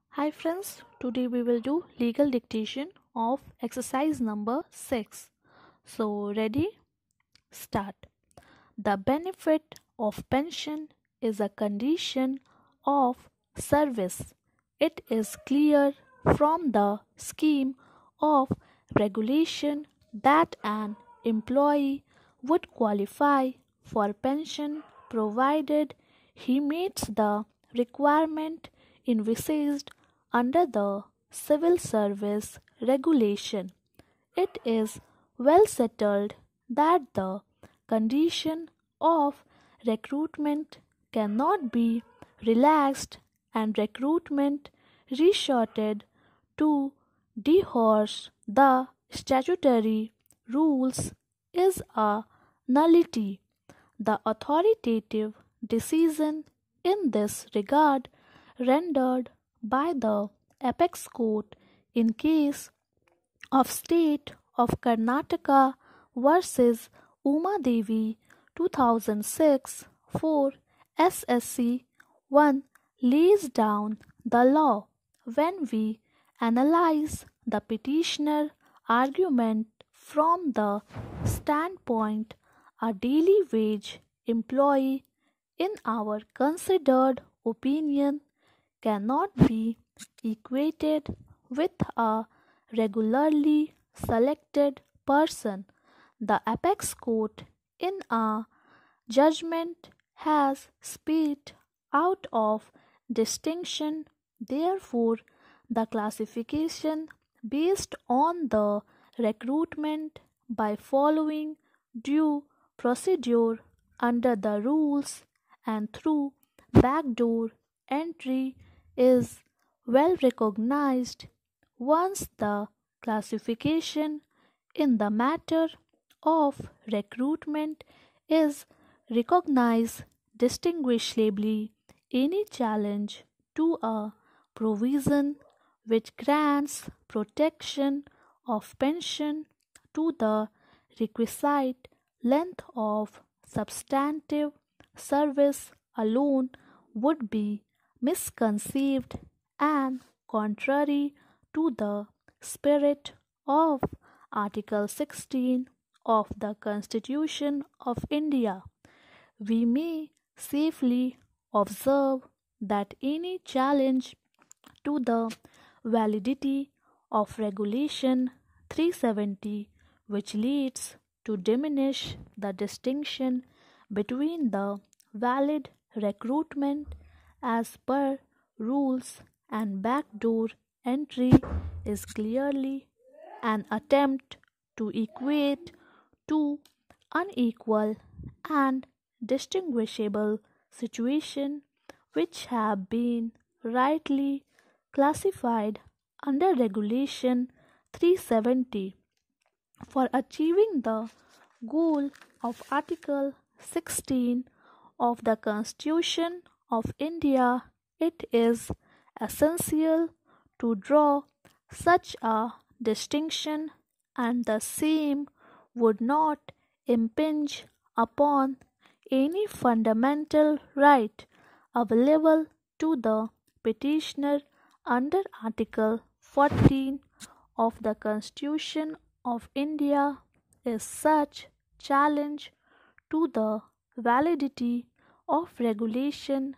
Hi friends, today we will do legal dictation of exercise number 6. So ready? Start. The benefit of pension is a condition of service. It is clear from the scheme of regulation that an employee would qualify for pension provided he meets the requirement envisaged under the Civil Service Regulation. It is well settled that the condition of recruitment cannot be relaxed and recruitment resorted to dehorse the statutory rules is a nullity. The authoritative decision in this regard rendered by the apex court in case of State of Karnataka versus Uma Devi 2006 for SSC 1 lays down the law. When we analyze the petitioner argument from the standpoint a daily wage employee, in our considered opinion, cannot be equated with a regularly selected person. The apex court in a judgment has spit out of distinction. Therefore, the classification based on the recruitment by following due procedure under the rules and through backdoor entry is well recognized. Once the classification in the matter of recruitment is recognized distinguishably, any challenge to a provision which grants protection of pension to the requisite length of substantive service alone would be misconceived and contrary to the spirit of Article 16 of the Constitution of India. We may safely observe that any challenge to the validity of Regulation 370, which leads to diminish the distinction between the valid recruitment as per rules and backdoor entry, is clearly an attempt to equate two unequal and distinguishable situations which have been rightly classified under Regulation 370. For achieving the goal of Article 16 of the Constitution of India, it is essential to draw such a distinction, and the same would not impinge upon any fundamental right available to the petitioner under Article 14 of the Constitution of India. Is such challenge to the validity of Regulation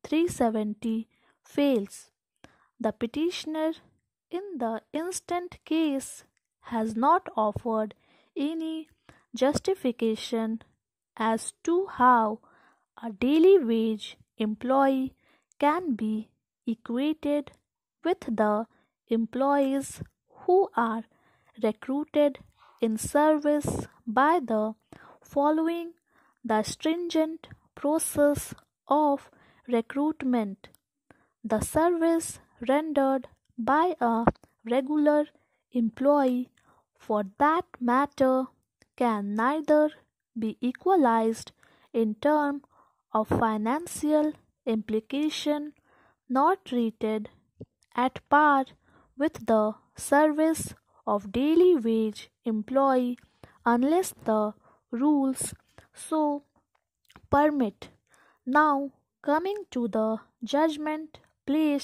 370 fails. The petitioner in the instant case has not offered any justification as to how a daily wage employee can be equated with the employees who are recruited in service by the following the stringent process of recruitment. The service rendered by a regular employee, for that matter, can neither be equalized in terms of financial implication nor treated at par with the service of daily wage employee unless the rules so permit. Now, coming to the judgment placed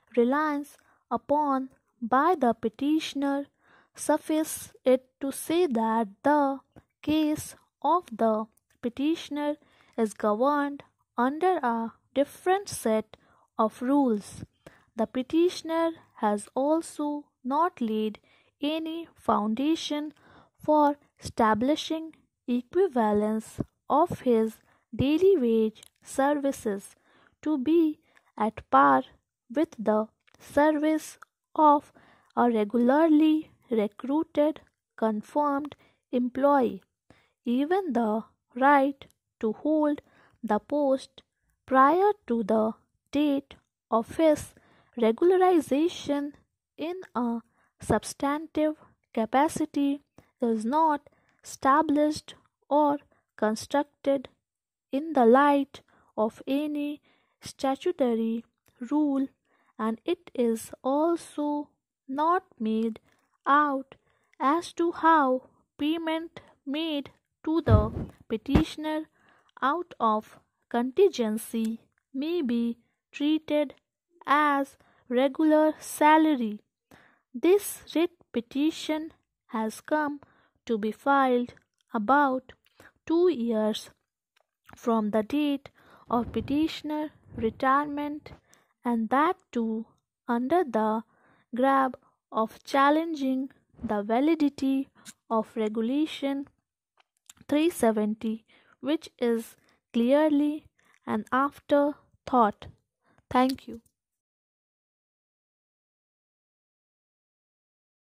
reliance upon by the petitioner. Suffice it to say that the case of the petitioner is governed under a different set of rules. The petitioner has also not laid any foundation for establishing equivalence of his daily wage services to be at par with the service of a regularly recruited confirmed employee. Even the right to hold the post prior to the date of his regularization in a substantive capacity is not established or constructed in the light of any statutory rule, and it is also not made out as to how payment made to the petitioner out of contingency may be treated as regular salary. This writ petition has come to be filed about 2 years from the date of petitioner retirement, and that too under the grab of challenging the validity of Regulation 370, which is clearly an afterthought. Thank you.